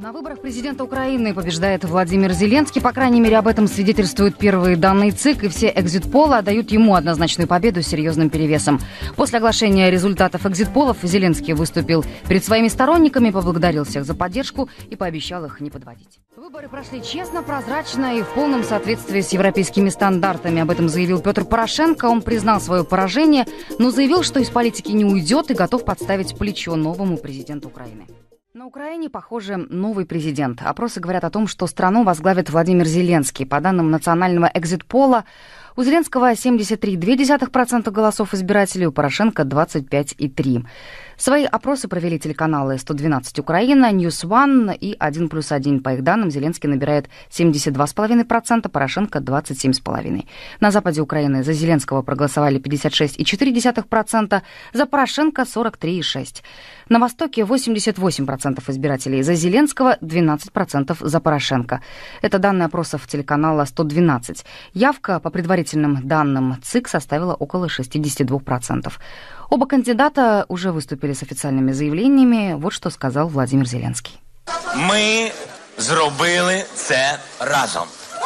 На выборах президента Украины побеждает Владимир Зеленский. По крайней мере, об этом свидетельствуют первые данные ЦИК, и все экзит-полы отдают ему однозначную победу с серьезным перевесом. После оглашения результатов экзит-полов Зеленский выступил перед своими сторонниками, поблагодарил всех за поддержку и пообещал их не подводить. Выборы прошли честно, прозрачно и в полном соответствии с европейскими стандартами. Об этом заявил Петр Порошенко. Он признал свое поражение, но заявил, что из политики не уйдет и готов подставить плечо новому президенту Украины. На Украине, похоже, новый президент. Опросы говорят о том, что страну возглавит Владимир Зеленский. По данным национального экзит-пола, у Зеленского 73,2% голосов избирателей, у Порошенко 25,3%. Свои опросы провели телеканалы «112 Украина», «Ньюс One» и «1+1». По их данным, Зеленский набирает 72,5%, Порошенко 27,5%. На западе Украины за Зеленского проголосовали 56,4%, за Порошенко 43,6%. На востоке 88% избирателей за Зеленского, 12% за Порошенко. Это данные опросов телеканала «112». Явка, по предварительным данным ЦИК, составила около 62%. Оба кандидата уже выступили с официальными заявлениями. Вот что сказал Владимир Зеленский. Мы зробили це разом.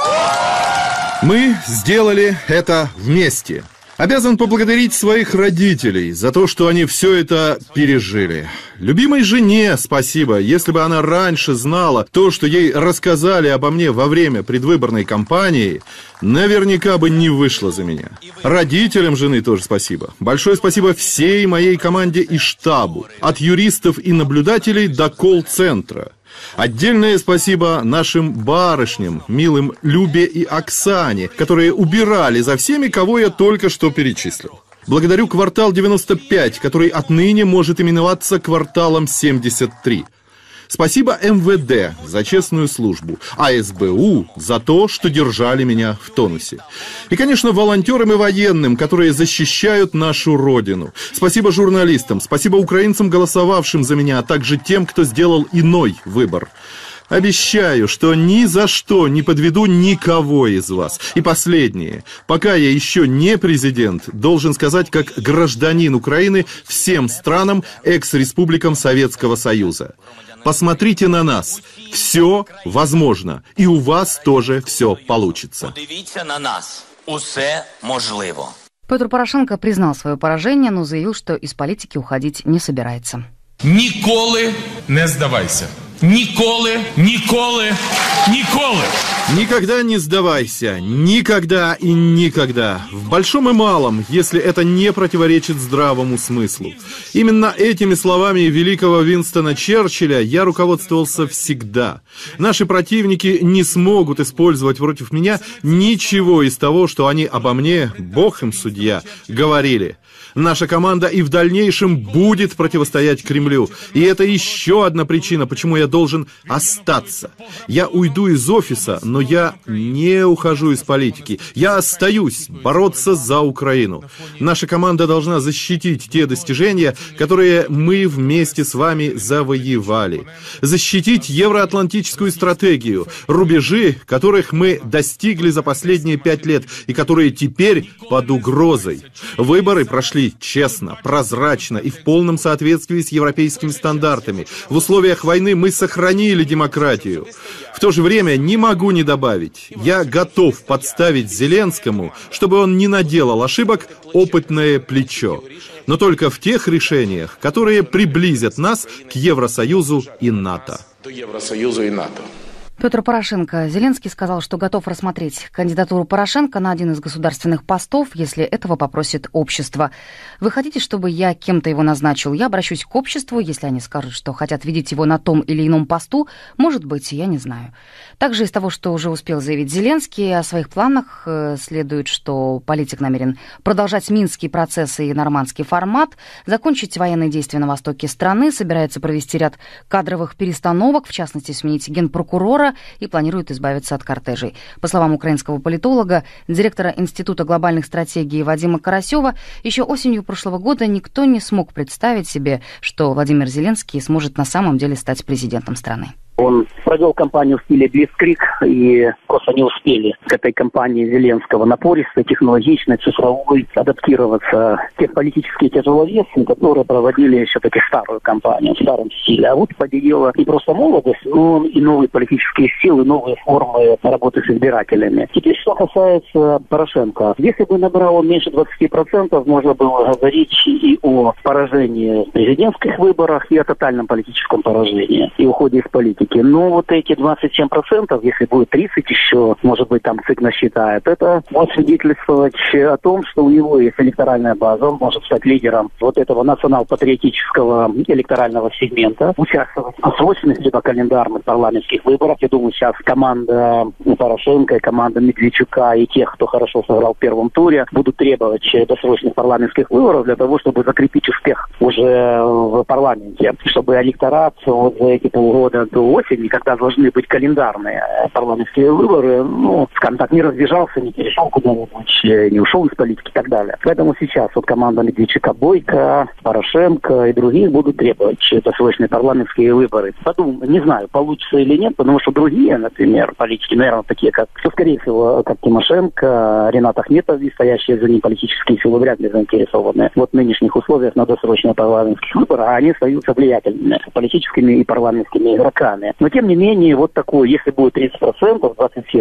Мы сделали это вместе. Обязан поблагодарить своих родителей за то, что они все это пережили. Любимой жене спасибо, если бы она раньше знала то, что ей рассказали обо мне во время предвыборной кампании, наверняка бы не вышла за меня. Родителям жены тоже спасибо. Большое спасибо всей моей команде и штабу, от юристов и наблюдателей до колл-центра. Отдельное спасибо нашим барышням, милым Любе и Оксане, которые убирали за всеми, кого я только что перечислил. Благодарю квартал 95, который отныне может именоваться кварталом 73. Спасибо МВД за честную службу, а СБУ за то, что держали меня в тонусе. И, конечно, волонтерам и военным, которые защищают нашу родину. Спасибо журналистам, спасибо украинцам, голосовавшим за меня, а также тем, кто сделал иной выбор. Обещаю, что ни за что не подведу никого из вас. И последнее. Пока я еще не президент, должен сказать как гражданин Украины всем странам, экс-республикам Советского Союза. Посмотрите на нас. Все возможно. И у вас тоже все получится. Подивіться на нас. Усе можливо. Петр Порошенко признал свое поражение, но заявил, что из политики уходить не собирается. Ніколи не здавайся. Ніколи, ніколи, ніколи. Никогда не сдавайся. Никогда и никогда. В большом и малом, если это не противоречит здравому смыслу. Именно этими словами великого Винстона Черчилля я руководствовался всегда. Наши противники не смогут использовать против меня ничего из того, что они обо мне, Бог им судья, говорили. Наша команда и в дальнейшем будет противостоять Кремлю. И это еще одна причина, почему я должен остаться. Я уйду из офиса, но я не ухожу из политики. Я остаюсь бороться за Украину. Наша команда должна защитить те достижения, которые мы вместе с вами завоевали. Защитить евроатлантическую стратегию, рубежи, которых мы достигли за последние 5 лет и которые теперь под угрозой. Выборы прошли честно, прозрачно и в полном соответствии с европейскими стандартами. В условиях войны мы сохранили демократию. В то же время не могу не добавить, я готов подставить Зеленскому, чтобы он не наделал ошибок, опытное плечо. Но только в тех решениях, которые приблизят нас к Евросоюзу и НАТО. До Евросоюза и НАТО. Петр Порошенко. Зеленский сказал, что готов рассмотреть кандидатуру Порошенко на один из государственных постов, если этого попросит общество. Вы хотите, чтобы я кем-то его назначил? Я обращусь к обществу, если они скажут, что хотят видеть его на том или ином посту. Может быть, я не знаю. Также из того, что уже успел заявить Зеленский о своих планах, следует, что политик намерен продолжать минские процессы и нормандский формат, закончить военные действия на востоке страны, собирается провести ряд кадровых перестановок, в частности, сменить генпрокурора, и планирует избавиться от кортежей. По словам украинского политолога, директора Института глобальных стратегий Вадима Карасева, еще осенью прошлого года никто не смог представить себе, что Владимир Зеленский сможет на самом деле стать президентом страны. Он провел кампанию в стиле Блицкриг, и просто не успели к этой кампании Зеленского напористой, технологичной, цифровой адаптироваться те политические тяжеловесы, которые проводили все-таки старую кампанию в старом стиле. А вот победила не просто молодость, но и новые политические силы, новые формы работы с избирателями. Теперь, что касается Порошенко. Если бы набрал он меньше 20%, можно было говорить и о поражении в президентских выборах, и о тотальном политическом поражении, и уходе из политики. Но вот эти 27%, если будет 30% еще, может быть, там ЦИК насчитает, это может свидетельствовать о том, что у него есть электоральная база, он может стать лидером вот этого национал-патриотического электорального сегмента, участвовать в срочных либо календарных парламентских выборах. Я думаю, сейчас команда Порошенко и команда Медведчука и тех, кто хорошо сыграл в первом туре, будут требовать досрочных парламентских выборов для того, чтобы закрепить успех уже в парламенте, чтобы электорат вот за эти полгода до осени, когда должны быть календарные парламентские выборы, скажем так, не разбежался, не перешел куда-нибудь, не ушел из политики и так далее. Поэтому сейчас вот команда Медведчука, Бойко, Порошенко и других будут требовать досрочные парламентские выборы. Подумаю, не знаю, получится или нет, потому что другие, например, политики, наверное, такие, как, скорее всего, как Тимошенко, Ренат Ахметов, стоящие за ним политические силы, вряд ли заинтересованы вот в нынешних условиях на досрочных парламентских выборах, а они остаются влиятельными политическими и парламентскими игроками. Но, тем не менее, вот такой, если будет 30%,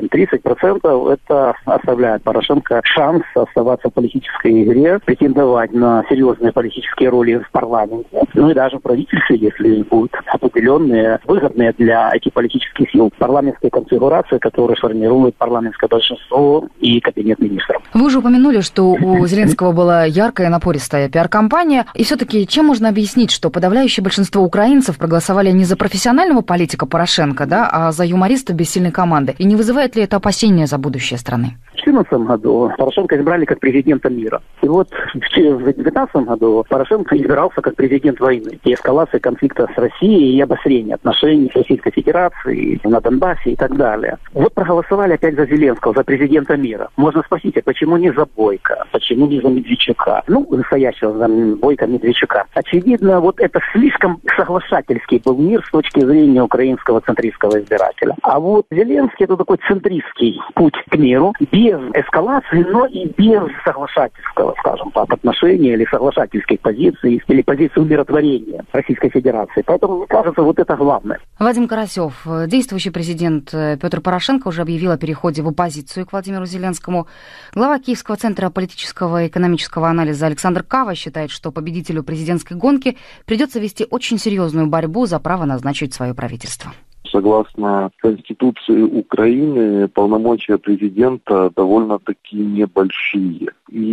27-30%, это оставляет Порошенко шанс оставаться в политической игре, претендовать на серьезные политические роли в парламенте. Ну и даже в правительстве, если будут определенные, выгодные для этих политических сил парламентские конфигурации, которые сформируют парламентское большинство и кабинет министров. Вы уже упомянули, что у Зеленского была яркая и напористая пиар-кампания. И все-таки чем можно объяснить, что подавляющее большинство украинцев проголосовали не за профессионального политика Порошенко, а за юмориста без сильной команды? И не вызывает ли это опасения за будущее страны? В 2014 году Порошенко избрали как президента мира. И вот в 2019 году Порошенко избирался как президент войны. И эскалации конфликта с Россией и обострение отношений с Российской Федерацией на Донбассе и так далее. Вот проголосовали опять за Зеленского, за президента мира. Можно спросить, а почему не за Бойко? Почему не за Медведчука? Настоящего за Бойко Медведчука. Очевидно, вот это слишком соглашательский был мир с точки зрения украинского центристского избирателя. А вот Зеленский — это такой центристский путь к миру, без эскалации, но и без соглашательского, скажем так, отношения или соглашательских позиций, или позиций умиротворения Российской Федерации. Поэтому, мне кажется, вот это главное. Вадим Карасев, действующий президент Петр Порошенко уже объявил о переходе в оппозицию к Владимиру Зеленскому. Глава Киевского центра политического и экономического анализа Александр Кава считает, что победителю президентской гонки придется вести очень серьезную борьбу за право назначить свое правительство. Согласно Конституции Украины, полномочия президента довольно-таки небольшие.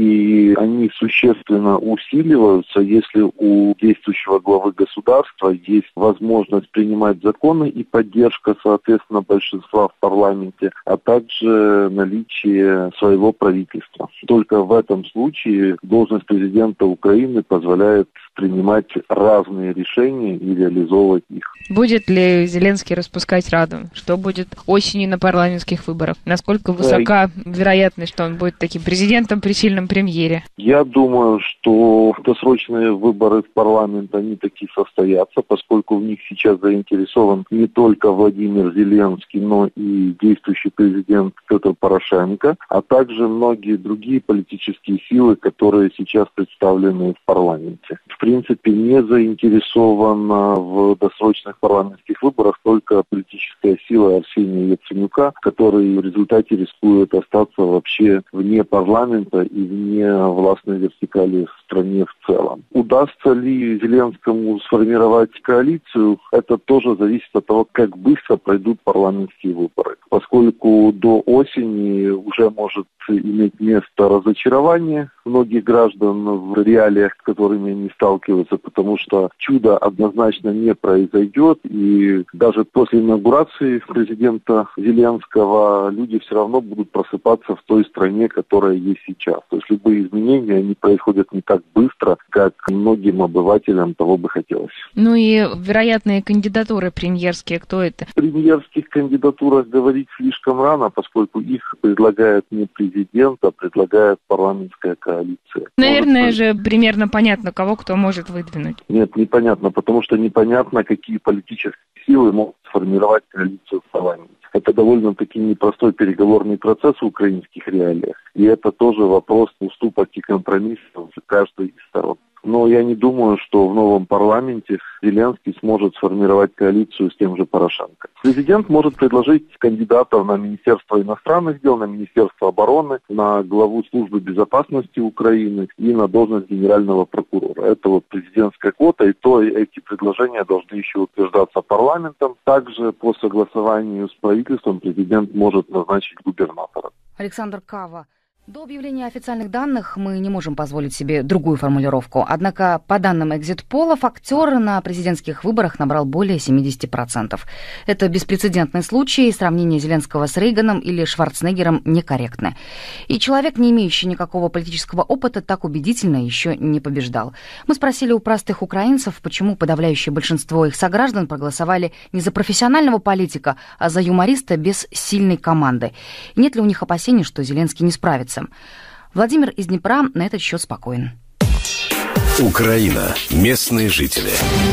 И они существенно усиливаются, если у действующего главы государства есть возможность принимать законы и поддержка, соответственно, большинства в парламенте, а также наличие своего правительства. Только в этом случае должность президента Украины позволяет принимать разные решения и реализовывать их. Будет ли Зеленский распускать Раду? Что будет осенью на парламентских выборах? Насколько высока вероятность, что он будет таким президентом при сильном премьере? Я думаю, что досрочные выборы в парламент, они таки состоятся, поскольку в них сейчас заинтересован не только Владимир Зеленский, но и действующий президент Петр Порошенко, а также многие другие политические силы, которые сейчас представлены в парламенте. В принципе, не заинтересована в досрочных парламентских выборах только политическая сила Арсения Яценюка, который в результате рискует остаться вообще вне парламента и вне властной вертикали в стране в целом. Удастся ли Зеленскому сформировать коалицию, это тоже зависит от того, как быстро пройдут парламентские выборы. Поскольку до осени уже может иметь место разочарование многих граждан в реалиях, с которыми они сталкиваются, потому что чудо однозначно не произойдет, и даже после инаугурации президента Зеленского люди все равно будут просыпаться в той стране, которая есть сейчас. То есть любые изменения, они происходят не так быстро, как многим обывателям того бы хотелось. Ну и вероятные кандидатуры премьерские, кто это? О премьерских кандидатурах говорить слишком рано, поскольку их предлагает не президент, а предлагает парламентская коалиция. Наверное же примерно понятно, кого кто может выдвинуть. Нет, непонятно, потому что непонятно, какие политические силы могут сформировать коалицию в парламенте. Это довольно-таки непростой переговорный процесс в украинских реалиях. И это тоже вопрос уступок и компромиссов каждой из сторон. Но я не думаю, что в новом парламенте Зеленский сможет сформировать коалицию с тем же Порошенко. Президент может предложить кандидатов на Министерство иностранных дел, на Министерство обороны, на главу службы безопасности Украины и на должность генерального прокурора. Это вот президентская квота, и то эти предложения должны еще утверждаться парламентом. Также по согласованию с правительством президент может назначить губернатора. Александр Кава. До объявления официальных данных мы не можем позволить себе другую формулировку. Однако, по данным экзит-полов, актер на президентских выборах набрал более 70%. Это беспрецедентный случай, и сравнение Зеленского с Рейганом или Шварценеггером некорректны. И человек, не имеющий никакого политического опыта, так убедительно еще не побеждал. Мы спросили у простых украинцев, почему подавляющее большинство их сограждан проголосовали не за профессионального политика, а за юмориста без сильной команды. И нет ли у них опасений, что Зеленский не справится? Владимир из Днепра на этот счет спокоен. Украина. Местные жители.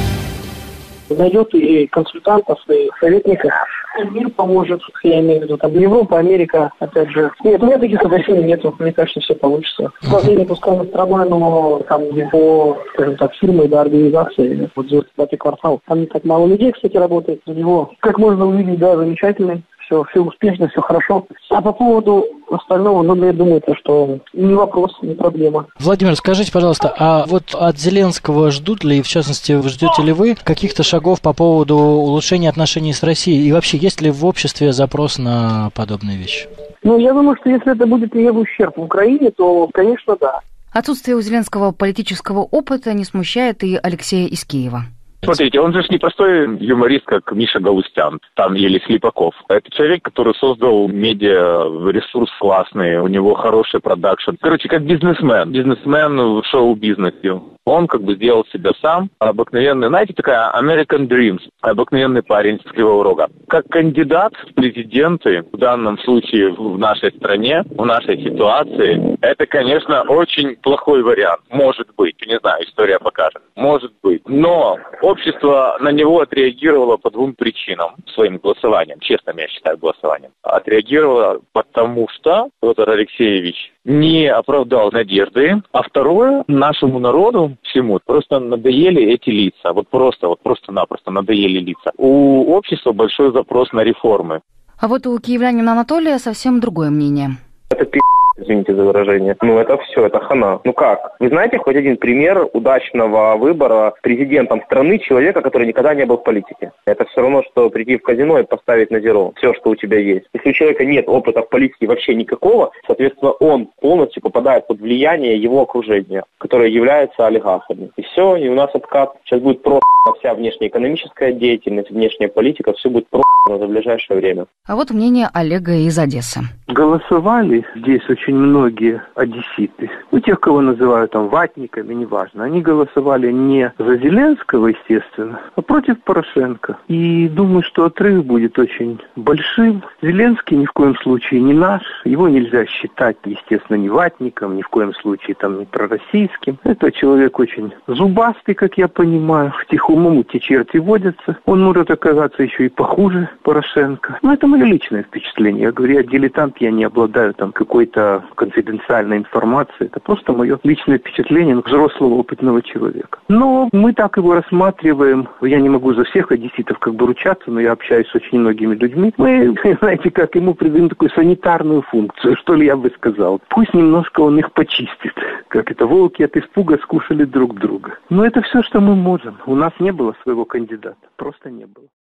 Найдет и консультантов, и советников. Мир поможет, я имею в виду, там Европа, Америка, опять же. Нет, у меня таких опасений нету, мне кажется, все получится. Последний пускай настроено, там, по, скажем так, фирмы, да, организации, вот за 5-й квартал. Там не так мало людей, кстати, работает, у него, как можно увидеть, да, замечательный. Все успешно, все хорошо. А по поводу остального, я думаю, что не вопрос, не проблема. Владимир, скажите, пожалуйста, а вот от Зеленского ждут ли, в частности, ждете ли вы каких-то шагов по поводу улучшения отношений с Россией? И вообще, есть ли в обществе запрос на подобные вещи? Я думаю, что если это будет не в ущерб Украине, то, конечно, да. Отсутствие у Зеленского политического опыта не смущает и Алексея из Киева. Смотрите, он же не простой юморист, как Миша Галустян, там, или Слепаков. Это человек, который создал медиа-ресурс классный, у него хороший продакшн. Короче, как бизнесмен. Бизнесмен в шоу-бизнесе. Он сделал себя сам, обыкновенный, знаете, такая American Dreams, обыкновенный парень с Кривого Рога. Как кандидат в президенты, в данном случае в нашей стране, в нашей ситуации, это, конечно, очень плохой вариант. Может быть, не знаю, история покажет. Может быть. Но общество на него отреагировало по двум причинам своим голосованием. Честно, я считаю, голосованием. Отреагировало потому, что Петр Алексеевич не оправдал надежды, а второе, нашему народу всему просто надоели эти лица. Просто-напросто надоели лица. У общества большой запрос на реформы. А вот у киевлянина Анатолия совсем другое мнение. Это извините за выражение. Это все, это хана. Как? Вы знаете хоть один пример удачного выбора президентом страны человека, который никогда не был в политике? Это все равно, что прийти в казино и поставить на зеро все, что у тебя есть. Если у человека нет опыта в политике вообще никакого, соответственно, он полностью попадает под влияние его окружения, которое является олигархами. И все, и у нас откат. Сейчас будет просто вся внешнеэкономическая деятельность, внешняя политика, все будет просто за ближайшее время. А вот мнение Олега из Одессы. Голосовали здесь очень многие одесситы. Тех, кого называют ватниками, неважно. Они голосовали не за Зеленского, естественно, а против Порошенко. И думаю, что отрыв будет очень большим. Зеленский ни в коем случае не наш. Его нельзя считать, естественно, не ватником, ни в коем случае не пророссийским. Это человек очень зубастый, как я понимаю. В тихом те черти водятся. Он может оказаться еще и похуже Порошенко. Это мое личное впечатление. Я говорю, я дилетант, я не обладаю какой-то конфиденциальной информацией. Это просто мое личное впечатление взрослого опытного человека. Но мы так его рассматриваем. Я не могу за всех одесситов ручаться, но я общаюсь с очень многими людьми. Мы, знаете, как ему придумаем такую санитарную функцию, что ли я бы сказал. Пусть немножко он их почистит. Как это, волки от испуга скушали друг друга. Но это все, что мы можем. У нас не было своего кандидата. Просто не было.